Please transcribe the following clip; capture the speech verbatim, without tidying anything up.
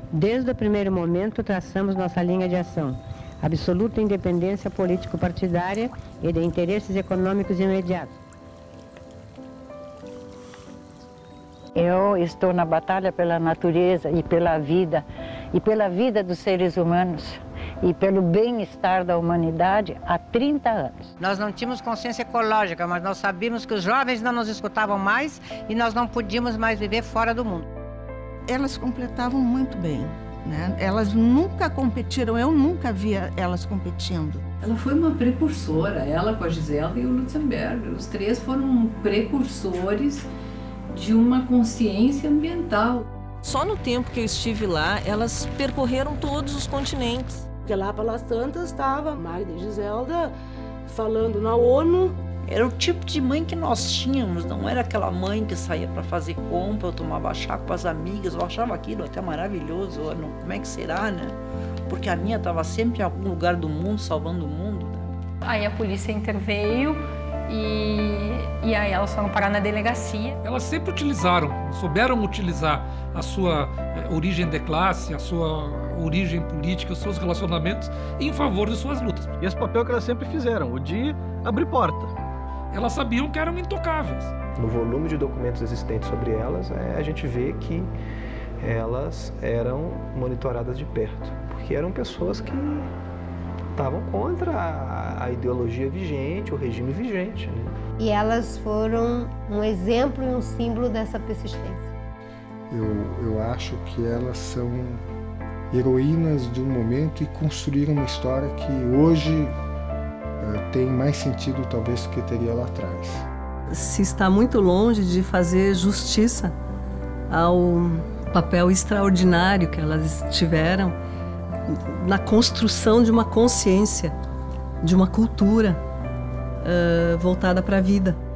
Desde o primeiro momento, traçamos nossa linha de ação. Absoluta independência político-partidária e de interesses econômicos imediatos. Eu estou na batalha pela natureza e pela vida, e pela vida dos seres humanos, e pelo bem-estar da humanidade há trinta anos. Nós não tínhamos consciência ecológica, mas nós sabíamos que os jovens não nos escutavam mais e nós não podíamos mais viver fora do mundo. Elas completavam muito bem, né? Elas nunca competiram, eu nunca via elas competindo. Ela foi uma precursora, ela com a Giselda e o Lutzenberger. Os três foram precursores de uma consciência ambiental. Só no tempo que eu estive lá, elas percorreram todos os continentes. Porque lá para Las Tantas estava a Magda e Giselda falando na ONU. Era o tipo de mãe que nós tínhamos, não era aquela mãe que saía para fazer compra, ou tomava chá com as amigas. Eu achava aquilo até maravilhoso, como é que será, né? Porque a minha estava sempre em algum lugar do mundo, salvando o mundo. Né? Aí a polícia interveio e, e aí elas foram parar na delegacia. Elas sempre utilizaram, souberam utilizar a sua eh, origem de classe, a sua origem política, os seus relacionamentos em favor de suas lutas. E esse papel que elas sempre fizeram, o de abrir porta. Elas sabiam que eram intocáveis. No volume de documentos existentes sobre elas, é, a gente vê que elas eram monitoradas de perto, porque eram pessoas que estavam contra a, a ideologia vigente, o regime vigente. Né? E elas foram um exemplo e um símbolo dessa persistência. Eu, eu acho que elas são heroínas do momento e construíram uma história que hoje tem mais sentido talvez que teria lá atrás. Se está muito longe de fazer justiça ao papel extraordinário que elas tiveram na construção de uma consciência, de uma cultura uh, voltada para a vida.